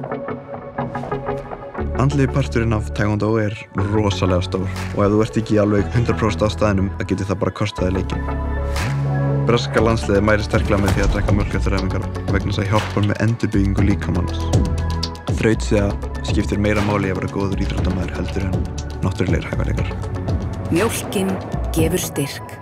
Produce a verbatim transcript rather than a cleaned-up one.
Andlegi parturinn af taekwondo er rosalega stór og ef þú ert ekki alveg hundrað prósent á staðnum, það getur það bara kostaði leikinn. Breska landsliðið mælir sterklega með því að drekka mjólk eftir æfingar vegna þess að hjálpar með endurbyggingu líkamans. Þrautseigja skiptir meira máli að vera góður íþróttamaður heldur en náttúrulegir hæfileikar. Mjólkin gefur styrk.